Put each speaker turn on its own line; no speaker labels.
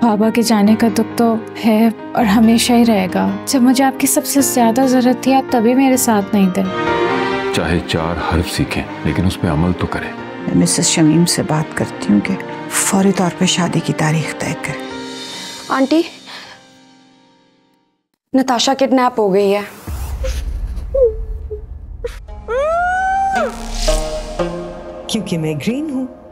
बाबा के जाने का दुख तो है और हमेशा ही रहेगा। जब मुझे आपकी सबसे ज्यादा जरूरत थी आप तभी मेरे साथ नहीं थे।
चाहे 4 हर्फ सीखें लेकिन उस पर अमल तो करें।
मैं मिसेस शमीम से बात करती हूँ कि फौरी तौर पे शादी की तारीख तय करें।
आंटी, नताशा किडनैप हो गई है।
क्योंकि मैं ग्रीन हूँ।